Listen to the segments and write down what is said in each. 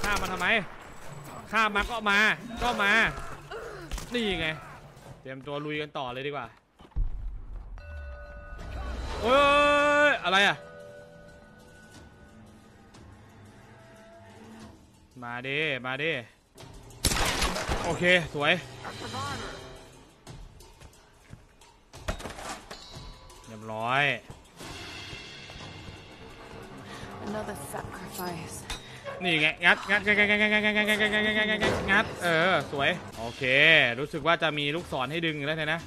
ฆ่ามันทำไมฆ่ามาก็มานี่ไงเตรียมตัวลุยกันต่อเลยดีกว่าเอ้ยอะไรอ่ะมาดิโอเคสวยเรียบร้อยนี่ไงงัดสวยโอเครู้สึกว่าจะมีลูกศรให้ดึงแล้วนะ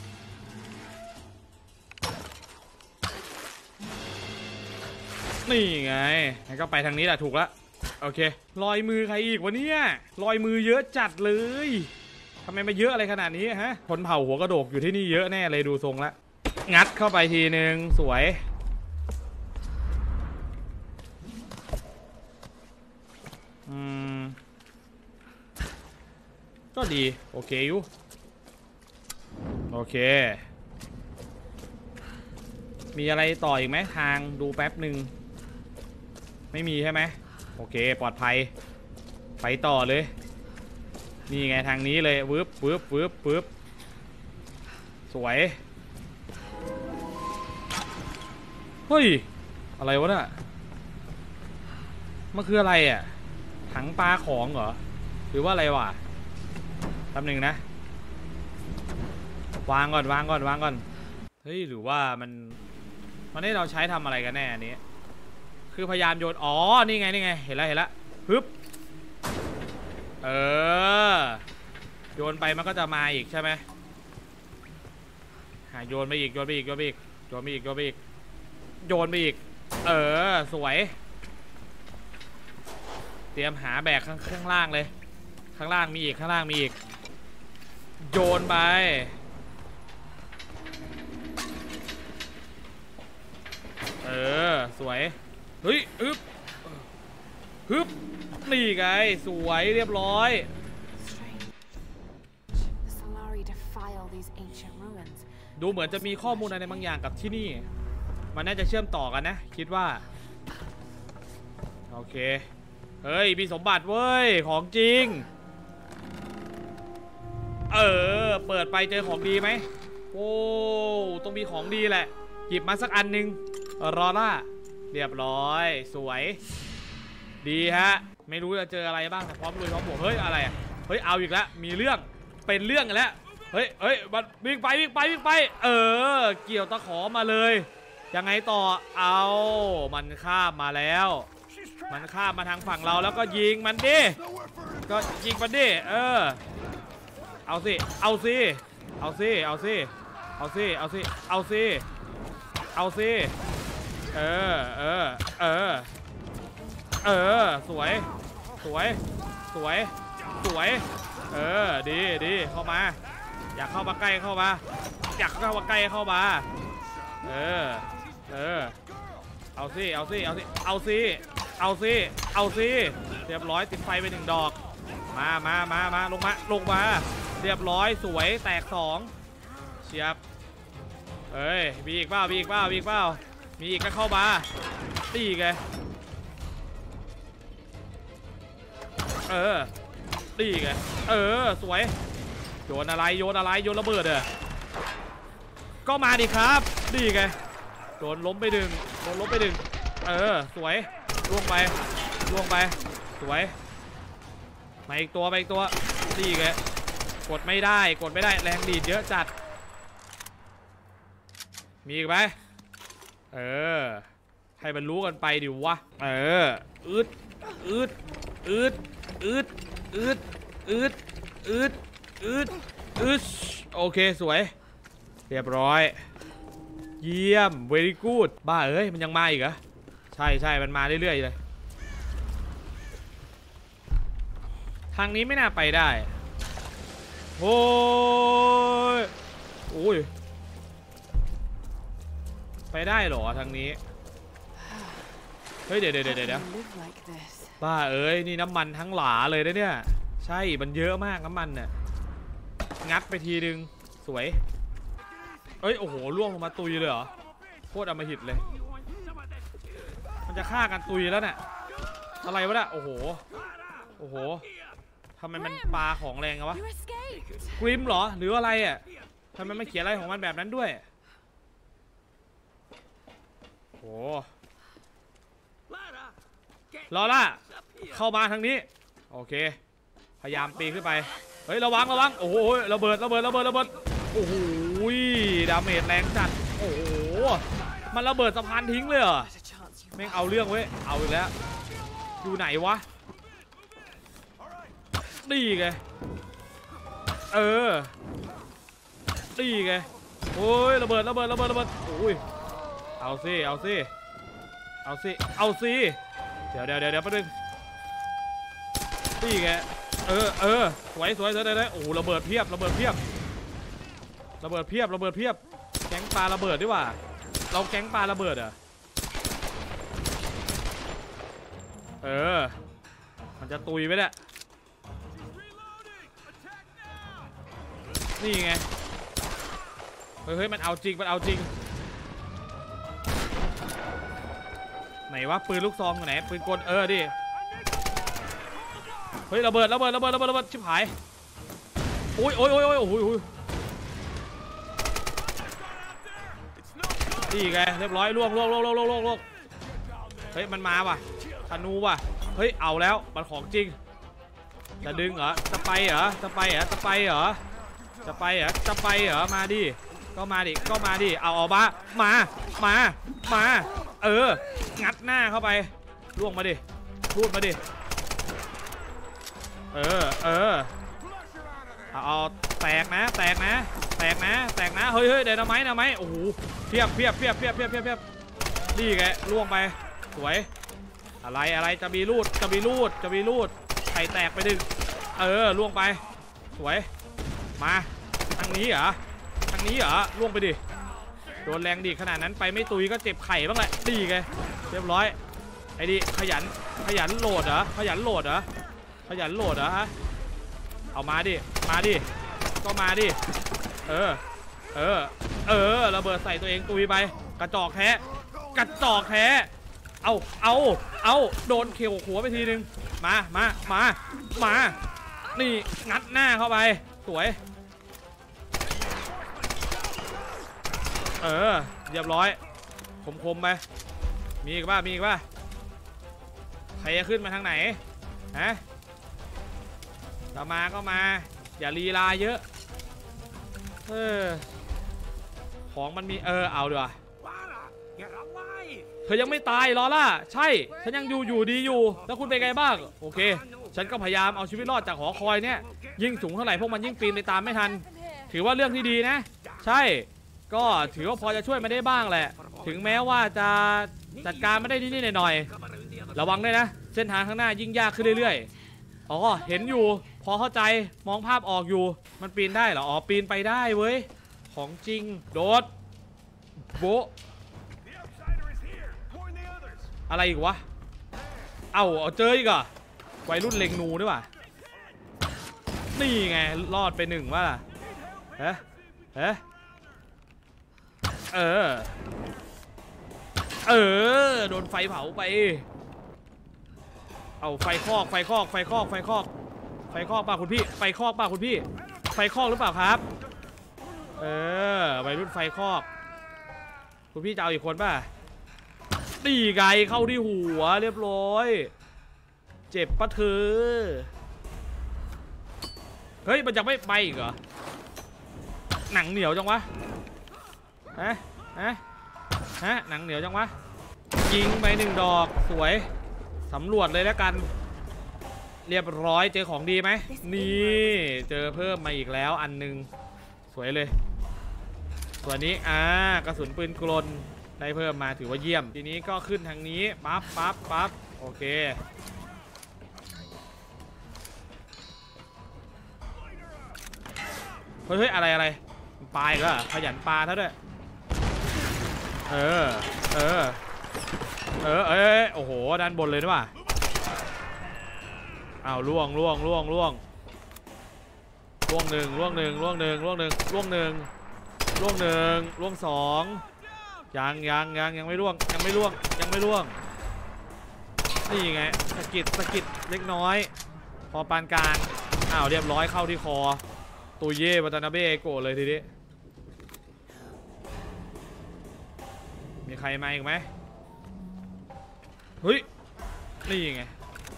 นี่ไงก็ไปทางนี้แหละถูกแล้วโอเครอยมือใครอีกวะเนี่ยรอยมือเยอะจัดเลยทำไมมาเยอะอะไรขนาดนี้ฮะคนเผาหัวกระโดกอยู่ที่นี่เยอะแน่เลยดูทรงละงัดเข้าไปทีนึงสวยก็ดีโอเคอยู่โอเคมีอะไรต่ออีกไหมทางดูแป๊บหนึ่งไม่มีใช่ไหมโอเคปลอดภัยไปต่อเลยนี่ไงทางนี้เลยวืบสวยเฮ้ยอะไรวะน่ะมันคืออะไรอ่ะถังปลาของเหรอหรือว่าอะไรวะแป๊บหนึ่งนะวางก่อนเฮ้ยหรือว่ามันให้เราใช้ทำอะไรกันแน่อันนี้คือพยายามโยนอ๋อนี่ไงเห็นแล้วฮึบโยนไปมันก็จะมาอีกใช่ไหมโยนไปอีกสวยเตรียมหาแบกข้างล่างเลยข้างล่างมีอีกโยนไปสวยเฮ้ยฮึบนี่ไงสวยเรียบร้อยดูเหมือนจะมีข้อมูลอะไรบางอย่างกับที่นี่มันน่าจะเชื่อมต่อกันนะคิดว่าโอเคเฮ้ยมีสมบัติเว้ยของจริงเปิดไปเจอของดีไหมโอ้ต้องมีของดีแหละหยิบมาสักอันนึงรอล่าเรียบร้อยสวยดีฮะไม่รู้จะเจออะไรบ้างพร้อมลุยพร้อมบวกเฮ้ยอะไรเฮ้ยเอาอีกแล้วมีเรื่องเป็นเรื่องกันแล้วเฮ้ยมันวิ่งไปเกี่ยวตะขอมาเลยยังไงต่อเอามันข้ามมาแล้วมันข้ามมาทางฝั่งเราแล้วก็ยิงมันดิเอาสิสวยดีเข้ามาอยากเข้ามาใกล้เข้ามาเอาสิเรียบร้อยติดไฟไป1ดอกมาลงมาเรียบร้อยสวยแตก2เชียบมีอีกเปล่ามีอีกก็เข้ามาตีไงตีไงสวยโยนอะไรโยนระเบิดก็มาดิครับดีไงโดนล้มไปดึงสวยล่วงไปสวยมาอีกตัวดีไงกดไม่ได้แรงดีดเยอะจัดมีอีกไหมให้มันรู้กันไปดิวะอืดโอเคสวยเรียบร้อยเยี่ยม very good บ้ามันยังมาอีกเหรอใช่มันมาเรื่อยๆเลยทางนี้ไม่น่าไปได้โอ้ยไปได้เหรอทางนี้เฮ้ยเดี๋ยวบ้านี่น้ำมันทั้งหลาเลยนะเนี่ยใช่มันเยอะมากน้ำมันเนี่ยงัดไปทีนึงสวยโอ้โหล่วงลงมาตุยเลยเหรอโคตรอำมหิตเลยมันจะฆ่ากันตุยแล้วเนี่ยอะไรวะเนี่ยโอ้โหโอ้โหทำไมมันปลาของแรงอะวะกริมเหรอหรืออะไรอ่ะทำไมไม่เขียนอะไรของมันแบบนั้นด้วยโอ้ลอล่าเข้ามาทางนี้โอเคพยายามปีนขึ้นไปเฮ้ยระวังโอ้โหระเบิดโอ้โหดาเมจแรงจัดโอ้โหมันระเบิดสะพานทิ้งเลยเหรอแม่งเอาเรื่องเว้ยเอาอีกแล้วอยู่ไหนวะนี่ไงนี่ไงโอ้ยระเบิดโอ้ยเอาสิเดี๋ยวแป๊บนึงนี่ไงสวยได้โอ้ระเบิดเพียบแก๊งปลาระเบิดดีกว่าเราแก๊งปลาระเบิดอ่ะมันจะตุยไปเนี่ยนี่ไงเฮ้ยมันเอาจริงไหนวะปืนลูกซองอยู่ไหนปืนกลดิเฮ้ยระเบิดชิบหายโอ้ยโอ้ยนี่ไงเรียบร้อยล่วงเฮ้ยมันมาว่ะธนูว่ะเฮ้ยเอาแล้วมันของจริงจะดึงเหรอจะไปเหรอมาดิก็มาดิเอาออกมางัดหน้าเข้าไปล่วงมาดิรูดมาดิเอาแตกนะเฮ้ยเดี๋ยวนะไหมโอ้โหเพียบนี่ไงล่วงไปสวยอะไรจะมีรูดไข่แตกไปดึงล่วงไปสวยมาทางนี้เหรอล่วงไปดิโดนแรงดีขนาดนั้นไปไม่ตุยก็เจ็บไข่บ้างแหละดีไงเรียบร้อยไอ้ดิขยันโหลดเหรอฮะเอามาดิก็มาดิระเบิดใส่ตัวเองตุยไปกระจอกแท้เอาโดนเขียวหัวไปทีนึงมานี่งัดหน้าเข้าไปสวยเรียบร้อยคมไปมีอีกป่ะใครจะขึ้นมาทางไหนฮะก็มาอย่าลีลาเยอะของมันมีเอาดีกว่าเธอยังไม่ตายลอล่าใช่ฉันยังอยู่ดีอยู่แล้วคุณเป็นไงบ้างโอเคฉันก็พยายามเอาชีวิตรอดจากหอคอยเนี่ยยิ่งสูงเท่าไหร่พวกมันยิ่งปีนไปตามไม่ทันถือว่าเรื่องที่ดีนะใช่ก็ถือว่าพอจะช่วยมาได้บ้างแหละถึงแม้ว่าจะจัดการไม่ได้นิดๆหน่อยๆระวังด้วยนะเส้นทางข้างหน้ายิ่งยากขึ้นเรื่อยๆอ๋อเห็นอยู่พอเข้าใจมองภาพออกอยู่มันปีนได้เหรออ๋อปีนไปได้เว้ยของจริงโดดโบอะไรอีกวะเอาเจออีกอ่ะวัยรุ่นเล็งนูด้วยว่ะนี่ไงรอดไปหนึ่งว่าโดนไฟเผาไปเอาไฟคอกป่ะคุณพี่ไฟคอกหรือเปล่าครับวัยรุ่นไฟคอกคุณพี่จะเอาอีกคนป่ะตีไกเข้าที่หัวเรียบร้อยเจ็บปะเธอเฮ้ยมันจะไม่ไปอีกเหรอหนังเหนียวจังวะฮะหนังเหนียวจังวะยิงไป1 ดอกสวยสำรวจเลยแล้วกันเรียบร้อยเจอของดีไหมนี่เจอเพิ่มมาอีกแล้วอันนึงสวยเลยส่วนนี้กระสุนปืนกลได้เพิ่มมาถือว่าเยี่ยมทีนี้ก็ขึ้นทางนี้ปั๊บโอเคเฮ้ยอะไรปลาอีกแล้วขยันปลาเท่าด้วยโอ้โหด้านบนเลยนะว่ะอ้าวล่วง1ล่วง2ยังไม่ล่วงนี่ไงสะกิดเล็กน้อยพอปานกลางอ้าวเรียบร้อยเข้าที่คอตัวเย่วัตนาเบะโกะเลยทีนี้มีใครมาอีกไหมเฮ้ยนี่ไง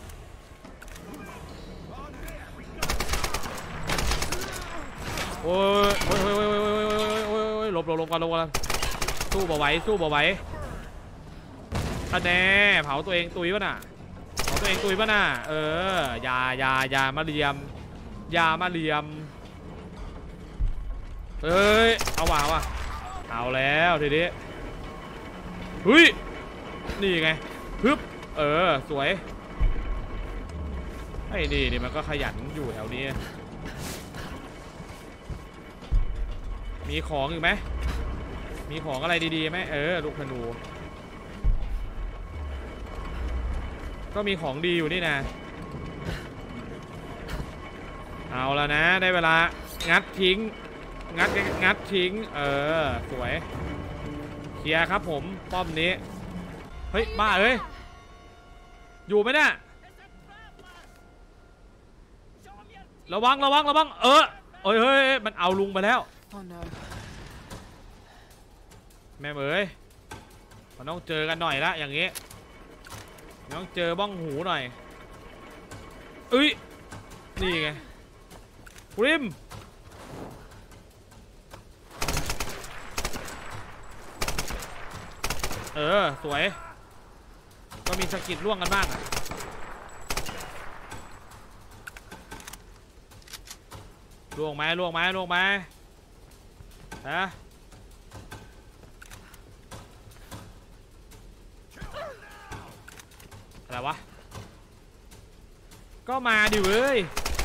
โอ้ยโอ้ยโอ้ยโอ้ยโอ้ยโอ้ยหลบกันสู้บ่ไหวคะแนนเผาตัวเองตุยป่ะน่ะเผาตัวเองตุยป่ะน่ะอย่ามาเหลี่ยมเฮ้ยเอาว่ะเอาแล้วทีนี้เฮ้ยนี่ไงฮึบสวยไอ้นี่มันก็ขยันอยู่แถวนี้มีของอีกไหมมีของอะไรดีๆไหมลูกธนูก็มีของดีอยู่นี่นะเอาแล้วนะได้เวลางัดทิ้งสวยเคลียร์ครับผมป้อมนี้เฮ้ยบ้าเอ้ยอยู่ไหมเนี่ยระวังเฮ้ยมันเอาลุงไปแล้วแม่เอ๋ยมันต้องเจอกันหน่อยละอย่างงี้ต้องเจอบ้องหูหน่อยนี่ไงกริมสวยก็มีสกิลล่วงกันบ้างล่วงไหมฮะอะไรวะก็มาดิเว้ย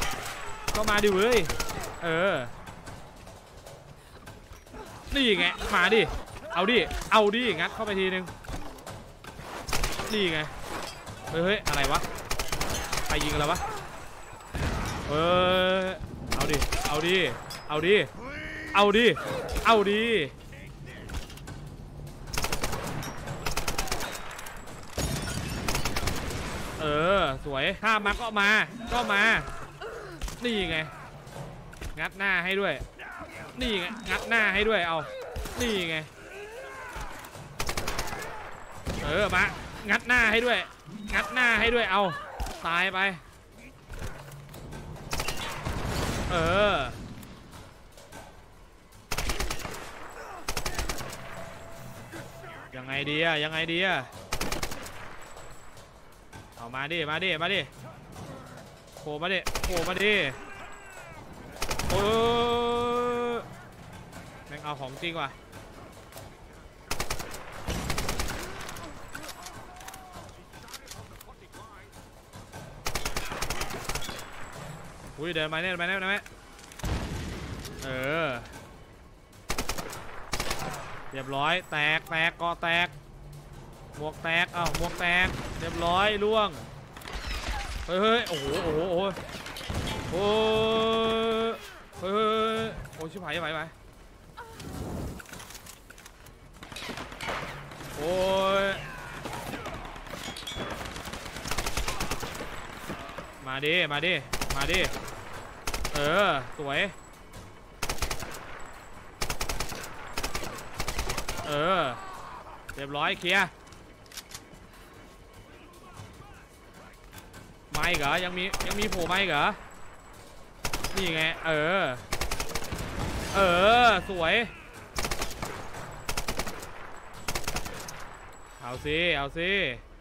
นี่ไงมาดิเอาดิงัดเข้าไปทีนึงนี่ไงเฮ้ยอะไรวะใครยิงอะไรวะเอาดิสวยถ้ามาก็มานี่ไงงัดหน้าให้ด้วยนี่ไงงัดหน้าให้ด้วยเอานี่ไงมางัดหน้าให้ด้วยเอาตายไปยังไงดีเอามาดิโผล่มาดิแม่งเอาของจริงว่ะเดินมาเนี่ยไหมเรียบร้อยแตกกอแตกหมวกแตกหมวกแตกเรียบร้อยล่วงเฮ้ยโอ้โหชิบหายไปโอ้ยมาดิสวยเรียบร้อยเคลียร์ไม่เหรอยังมีโผล่ไม่เหรอนี่ไงสวยเอาสิ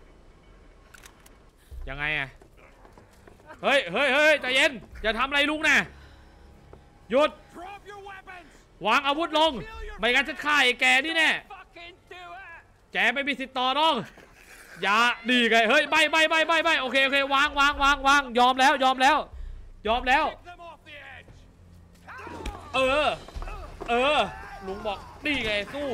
ยังไงอะเฮ้ยใจเย็นอย่าทำอะไรลุงนะหยุดวางอาวุธลงไม่งั้นจะฆ่าไอ้แกนี่แน่แกไม่มีสิทธิ์ต่อน้องอย่าดีไงเฮ้ยไม่โอเควางยอมแล้วลุงบอกดีไงสู้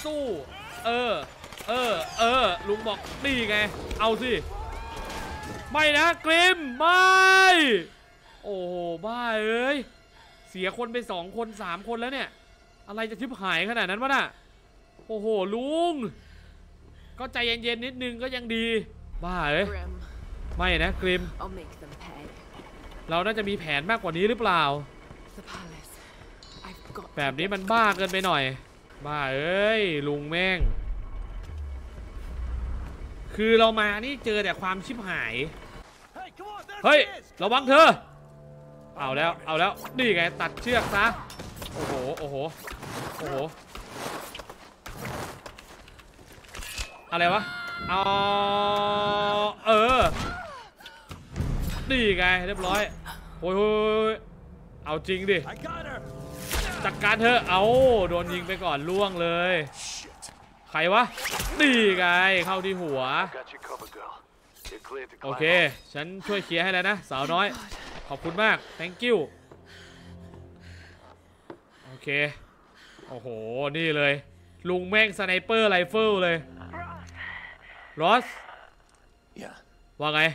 ลุงบอกดีไงเอาสิไม่นะกริมไม่โอ้โหบ้าเอ้ยเสียคนไป2 คน 3 คนแล้วเนี่ยอะไรจะชิบหายขนาดนั้นวะน่ะโอ้โหลุงก็ใจเย็นๆนิดนึงก็ยังดีบ้าเอ้ยไม่นะกริมเราน่าจะมีแผนมากกว่านี้หรือเปล่าแบบนี้มันบ้าเกินไปหน่อยบ้าเอ้ยลุงแม่งคือเรามานี่เจอแต่ความชิบหายเฮ้ยระวังเธอเอาแล้วนี่ไงตัดเชือกซะโอ้โหอะไรวะนี่ไงเรียบร้อยโอ้ยเอาจริงดิจัดการเธอเอาโดนยิงไปก่อนล่วงเลยใครวะนี่ไงเข้าที่หัวโอเคฉันช่วยเคลียร์ให้แล้วนะสาวน้อยขอบคุณมาก thank you โอเคโอ้โหนี่เลยลุงแม่งสไนเปอร์ไรเฟิลเลยรอสว่าไง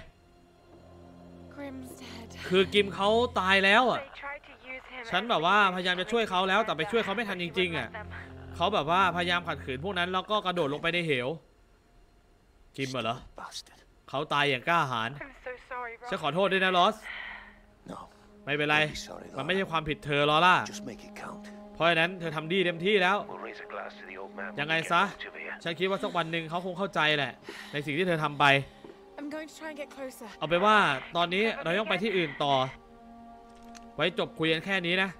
คือกิมเขาตายแล้วอ่ะฉันแบบว่าพยายามจะช่วยเขาแล้วแต่ไปช่วยเขาไม่ทันจริงๆอ่ะเขาแบบว่าพยายามขัดขืนพวกนั้นแล้วก็กระโดดลงไปในเหวกิมเหรอเขาตายอย่างกล้าหาญฉันขอโทษด้วยนะลอสไม่เป็นไรมันไม่ใช่ความผิดเธอลอล่าเพราะฉะนั้นเธอทำดีเต็มที่แล้วยังไงซะฉันคิดว่าสักวันหนึ่งเขาคงเข้าใจแหละในสิ่งที่เธอทำไปเอาไปว่าตอนนี้เราต้องไปที่อื่นต่อไว้จบคุยกันแค่นี้นะ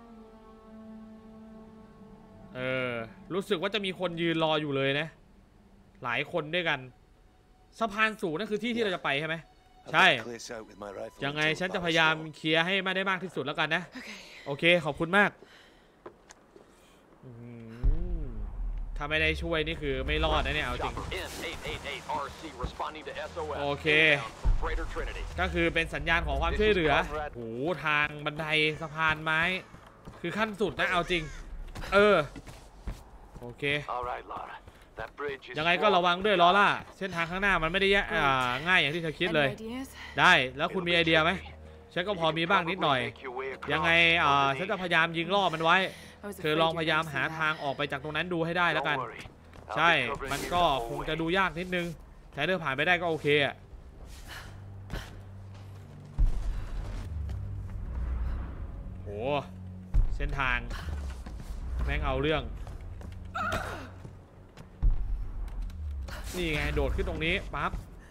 รู้สึกว่าจะมีคนยืนรออยู่เลยนะหลายคนด้วยกันสะพานสูงนั่นคือที่ที่เราจะไปใช่ไหมใช่ยังไงฉันจะพยายามเคลียร์ให้ได้มากที่สุดแล้วกันนะโอเคขอบคุณมากถ้าไม่ได้ช่วยนี่คือไม่รอดนะเนี่ยเอาจริงโอเคก็คือเป็นสัญญาณของความช่วยเหลือโหทางบันไดสะพานไม้คือขั้นสุดนะเอาจริงโอเคยังไงก็ระวังด้วยลอล่าเส้นทางข้างหน้ามันไม่ได้ง่ายอย่างที่เธอคิดเลยได้แล้วคุณมีไอเดียไหมฉันก็พอมีบ้างนิดหน่อยยังไงฉันจะพยายามยิงล่อมันไว้เธอลองพยายามหาทางออกไปจากตรงนั้นดูให้ได้แล้วกันใช่มันก็คงจะดูยากนิดนึงแต่เธอผ่านไปได้ก็โอเคอะโหเส้นทางแม่งเอาเรื่องนี่ไงโดดขึ้นตรงนี้ปั๊บ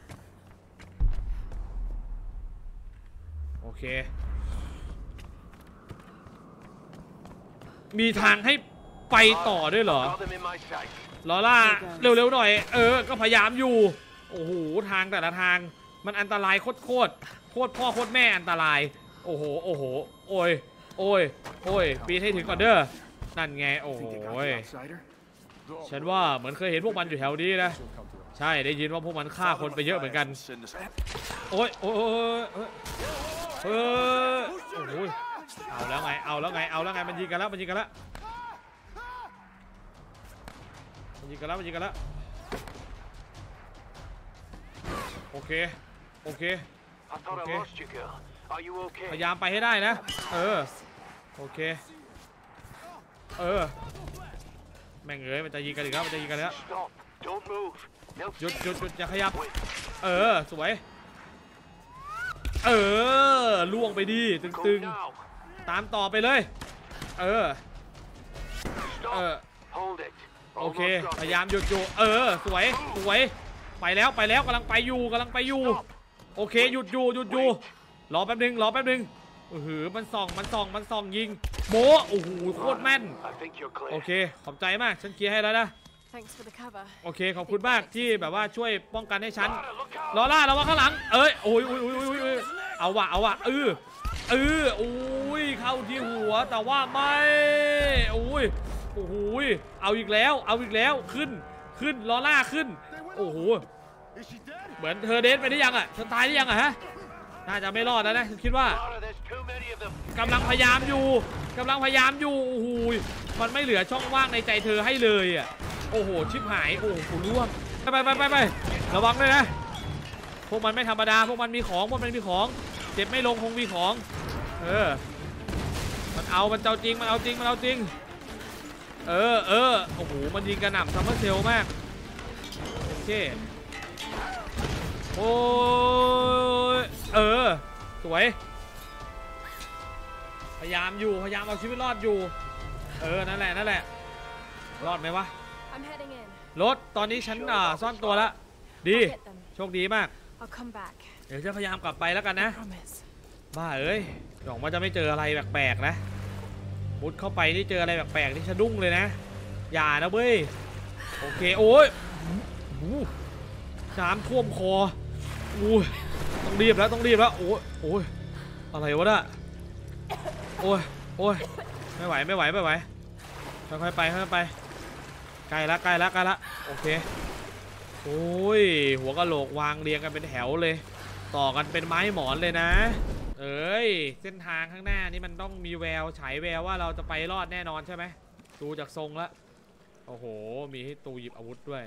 โอเคมีทางให้ไปต่อด้วยเหรอลอล่าเร็วๆหน่อยก็พยายามอยู่โอ้โหทางแต่ละทางมันอันตรายโคตรพ่อโคตรแม่อันตรายโอ้โหโอ้ยปีนให้ถึงก่อนเด้อนั่นไงโอ้โหฉันว่าเหมือนเคยเห็นพวกมันอยู่แถวนี้นะใช่ได้ยินว่าพวกมันฆ่าคนไปเยอะเหมือนกันโอ้ยเอาแล้วไงมันยิงกันแล้วโอเคพยายามไปให้ได้นะโอเคแม่งมันจะยิงกันอีกแล้วหยุดอย่าขยับสวยล่วงไปดีตึงตามต่อไปเลยโอเคพยายามหยุดอยู่สวยไปแล้วกำลังไปอยู่โอเคหยุดอยู่รอแป๊บนึงมันส่องยิงโบโอ้โหโคตรแม่นโอเคขอบใจมากฉันเคลียร์ให้แล้วนะโอเคขอบคุณมากที่แบบว่าช่วยป้องกันให้ฉันลอล่าระวังข้างหลังโอ้ยเอาวะโอ้ยเข้าที่หัวแต่ว่าไม่โอ้ยเอาอีกแล้วขึ้นลอล่าขึ้นโอ้โหเหมือนเธอเดทไปได้ยังเธอตายได้ยังฮะน่าจะไม่รอดแล้วนะฉันคิดว่ากำลังพยายามอยู่โอ้โหมันไม่เหลือช่องว่างในใจเธอให้เลยโอ้โหชิบหายโอ้โหร่วงไประวังด้วยนะพวกมันไม่ธรรมดาพวกมันมีของเจ็บไม่ลงคงมีของมันเจ้าจริงโอ้โหมันยิงกระหน่ำซัมเมอร์เซลมากโอเคโอ้ยสวยพยายามเอาชีวิตรอดอยู่นั่นแหละรอดไหมวะรถตอนนี้ฉันซ่อนตัวแล้วดีโชคดีมากเดี๋ยวจะพยายามกลับไปแล้วกันนะบ้าเอ้ยหวังว่าจะไม่เจออะไรแปลกๆนะมุดเข้าไปนี่เจออะไรแปลกๆนี่สะดุ้งเลยนะอย่านะเว้ยโอเคโอ้ยน้ำท่วมคอต้องรีบแล้วโอ้ยอะไรวะน่ะโอ้ยไม่ไหวค่อยๆไปใกล้ละโอเคโอ้ยหัวกะโหลกวางเรียงกันเป็นแถวเลยต่อกันเป็นไม้หมอนเลยนะเส้นทางข้างหน้านี่มันต้องมีแววฉายแววว่าเราจะไปรอดแน่นอนใช่ไหมดูจากทรงละโอ้โหมีให้ตูหยิบอาวุธด้วย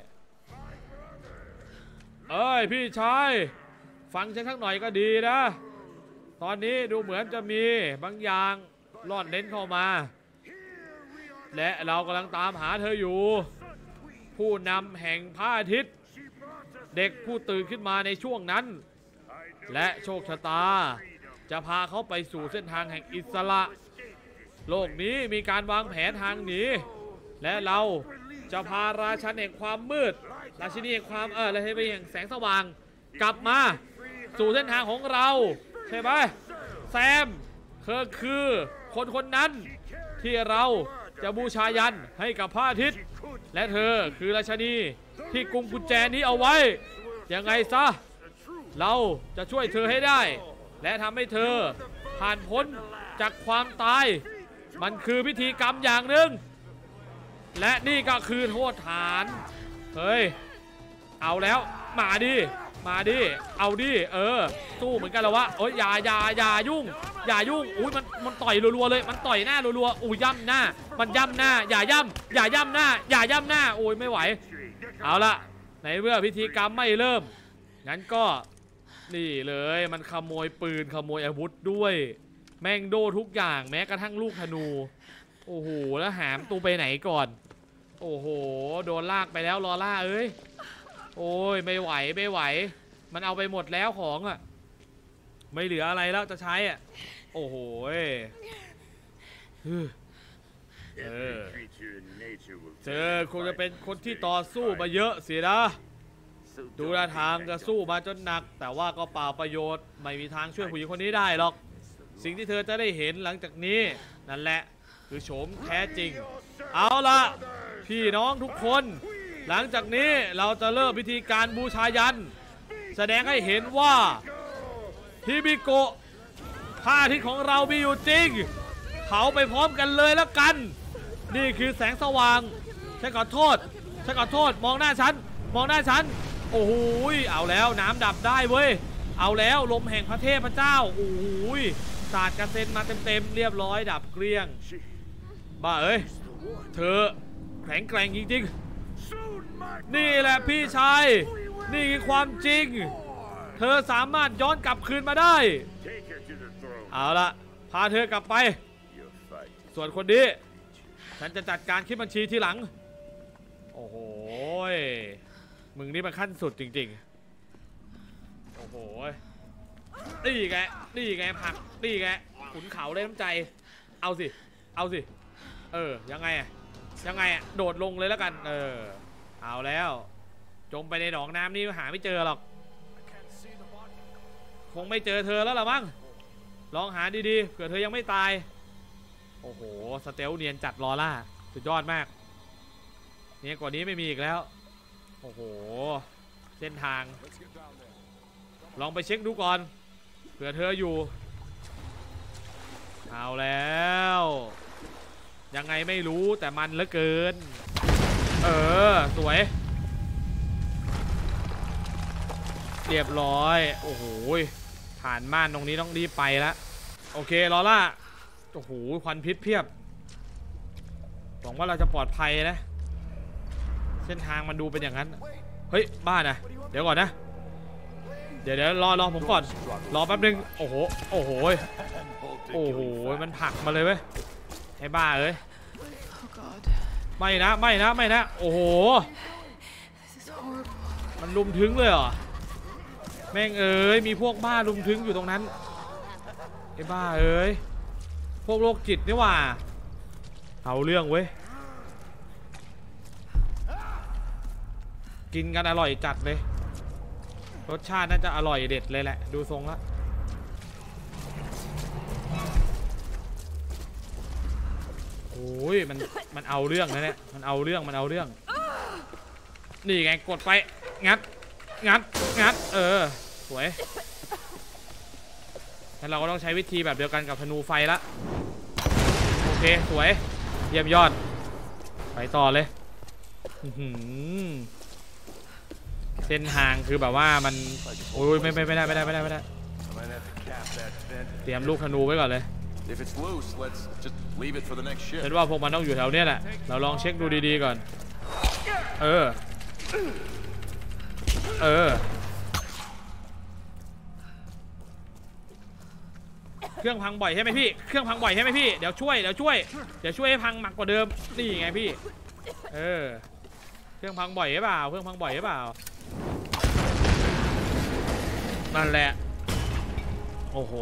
พี่ชายฟังฉันสักหน่อยก็ดีนะตอนนี้ดูเหมือนจะมีบางอย่างลอดเล้นเข้ามาและเรากำลังตามหาเธออยู่ผู้นำแห่งพระอาทิตย์เด็กผู้ตื่นขึ้นมาในช่วงนั้นและโชคชะตาจะพาเขาไปสู่เส้นทางแห่งอิสระโลกนี้มีการวางแผนทางหนีและเราจะพาราชันแห่งความมืดราชินีแห่งความราชินีแห่งแสงสว่างกลับมาสู่เส้นทางของเราใช่ไหมแซมเธอคือคนนั้นที่เราจะบูชายันให้กับพระอาทิตย์และเธอคือราชินีที่กุมกุญแจนี้เอาไว้ยังไงซะเราจะช่วยเธอให้ได้และทำให้เธอผ่านพ้นจากความตายมันคือพิธีกรรมอย่างหนึ่งและนี่ก็คือโทษฐานเอาแล้วมาดิเอาดิสู้เหมือนกันแล้ววะอย่ายุ่งอุ้ยมันต่อยรัวๆเลยมันต่อยหน้ารัวๆอุ้ยย่ำหน้ามันย่ำหน้าอย่าย่ำหน้าโอ้ยไม่ไหวเอาละในเมื่อพิธีกรรมไม่เริ่มงั้นก็นี่เลยมันขโมยปืนขโมยอาวุธด้วยแม่งโดทุกอย่างแม้กระทั่งลูกธนูโอ้โหแล้วหามตูไปไหนก่อนโอ้โหโดนลากไปแล้วลอล่าโอ้ยไม่ไหวมันเอาไปหมดแล้วของไม่เหลืออะไรแล้วจะใช้โอ้โหเธอคงจะเป็นคนที่ต่อสู้มาเยอะสินะดูท่าทางจะสู้มาจนหนักแต่ว่าก็เปล่าประโยชน์ไม่มีทางช่วยผู้หญิงคนนี้ได้หรอกสิ่งที่เธอจะได้เห็นหลังจากนี้นั่นแหละคือโฉมแท้จริงเอาละพี่น้องทุกคนหลังจากนี้เราจะเริ่มพิธีการบูชายันแสดงให้เห็นว่าฮิบิโกะพระอาทิตย์ของเรามีอยู่จริงเผาไปพร้อมกันเลยแล้วกันนี่คือแสงสว่างฉันขอโทษมองหน้าฉันโอ้โหเอาแล้วน้ำดับได้เว้ยเอาแล้วลมแห่งพระเทพเจ้าโอ้โหสาดกระเซ็นมาเต็มเรียบร้อยดับเกลี้ยงบ้าเธอแข็งแกร่งจริงๆนี่แหละพี่ชายนี่คือความจริงเธอสามารถย้อนกลับคืนมาได้เอาละพาเธอกลับไปส่วนคนนี้ฉันจะจัดการคิดบัญชีทีหลังโอ้โหมึงนี่มันขั้นสุดจริงๆโอ้โหนี่ไงผักนี่ไงขุนเขาได้น้ำใจเอาสิยังไงโดดลงเลยแล้วกันเอาแล้วจมไปในหนองน้ำนี่หาไม่เจอหรอกคงไม่เจอเธอแล้วล่ะมั้งลองหาดีๆเผื่อเธอยังไม่ตายโอ้โหสเตลเนียนจัดลอล่าสุดยอดมากเนี่ยกว่านี้ไม่มีอีกแล้วโอ้โหเส้นทางลองไปเช็คดูก่อนเผื่อเธออยู่เอาแล้วยังไงไม่รู้แต่มันเหลือเกินสวยเรียบร้อยโอ้โหผ่านม่านตรงนี้ต้องรีบไปแล้วโอเคลอล่าโอ้โหควันพิษเพียบหวังว่าเราจะปลอดภัยนะเส้นทางมันดูเป็นอย่างนั้นเฮ้ยบ้านะเดี๋ยวก่อนนะเดี๋ยวรอผมก่อนรอแป๊บนึงโอ้โหมันผลักมาเลยเว้ยไอ้บ้าไม่นะโอ้โหมันลุมถึงเลยเหรอแม่งมีพวกบ้าลุมถึงอยู่ตรงนั้นไอ้บ้าพวกโรคจิตนี่หว่าเอาเรื่องเว้ยกินกันอร่อยจัดเลยรสชาติน่าจะอร่อยเด็ดเลยแหละดูทรงละโอ้ยมันเอาเรื่องนะเนี่ยมันเอาเรื่องนี่ไงกดไปงัดสวยงั้นเราก็ต้องใช้วิธีแบบเดียวกันกับธนูไฟละโอเคสวยเยี่ยมยอดไปต่อเลยเส้นทางคือแบบว่ามันโอ้ยไม่ได้เตรียมลูกธนูไว้ก่อนเลยฉันว่าพวกมันต้องอยู่แถวเนี้ยแหละเราลองเช็คดูดีๆก่อนเครื่องพังบ่อยใช่ไหมพี่เครื่องพังบ่อยใช่ไหมพี่เดี๋ยวช่วยให้พังหนักกว่าเดิมนี่ไงพี่เครื่องพังบ่อยหรือเปล่านั่นแหละโอ้โห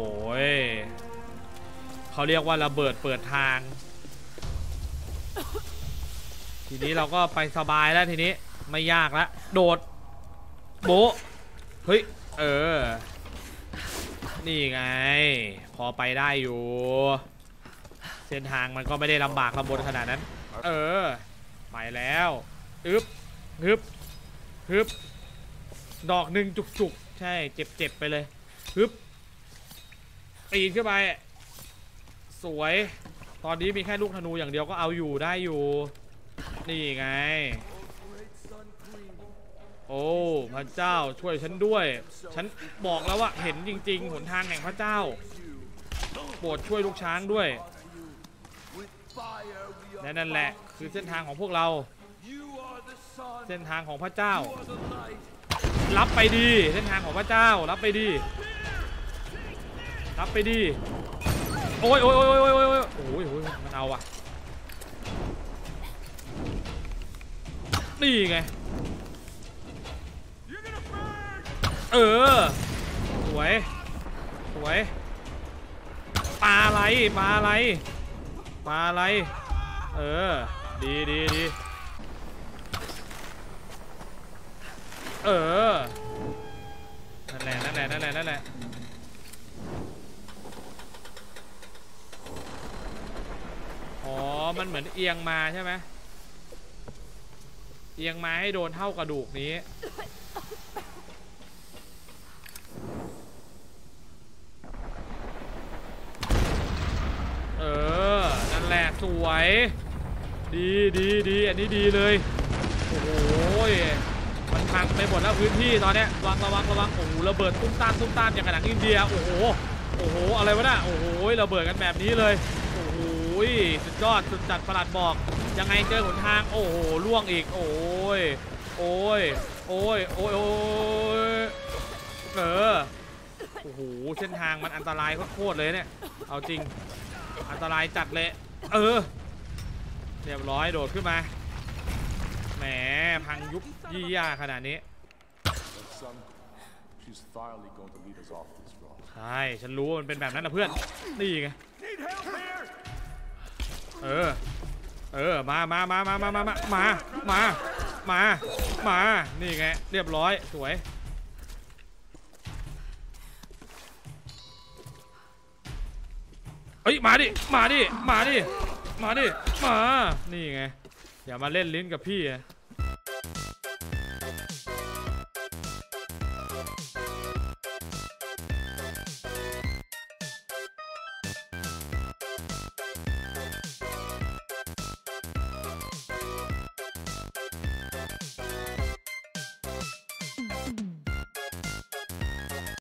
เขาเรียกว่าระเบิดเปิดทางทีนี้เราก็ไปสบายแล้วทีนี้ไม่ยากแล้วโดดโบะเฮ้ยนี่ไงพอไปได้อยู่เส้นทางมันก็ไม่ได้ลำบากลำบนขนาดนั้นไปแล้วฮึบดอกหนึ่งจุกใช่เจ็บไปเลยฮึบปีนขึ้นไปสวยตอนนี้มีแค่ลูกธนูอย่างเดียวก็เอาอยู่ได้อยู่นี่ไงโอ้พระเจ้าช่วยฉันด้วยฉันบอกแล้วว่าเห็นจริงๆหนทางแห่งพระเจ้าโปรดช่วยลูกช้างด้วยและนั่นแหละคือเส้นทางของพวกเราเส้นทางของพระเจ้ารับไปดีเส้นทางของพระเจ้ารับไปดีโอ้ยมันเอาว่ะนี่ไงสวยปลาอะไรดีนั่นแหละอ๋อมันเหมือนเอียงมาใช่ไหมเอียงมาให้โดนเท่ากระดูกนี้นั่นแหละสวยดีอันนี้ดีเลยโอ้โหมันพังไปหมดแล้วพื้นที่ตอนเนี้ยระวังโอ้โหระเบิดตุ้มตามอย่างกระหนังอินเดียโอ้โหอะไรวะน่ะโอ้โหระเบิดกันแบบนี้เลยโอ้โหสุดยอดสุดจัดประหลัดบอกยังไงเจอหนทางโอ้โหล่วงอีกโอ้ยโอ้โหเส้นทางมันอันตรายโคตรเลยเนี่ยเอาจริงอันตรายจัดเลยเรียบร้อยโดดขึ้นมาแหมพังยุบยี่ยาขนาดนี้ใช่ฉันรู้มันเป็นแบบนั้นนะเพื่อนนี่ไงมานี่ไงเรียบร้อยสวยเฮ้ยมาดินี่ไงอย่ามาเล่นลิ้นกับพี่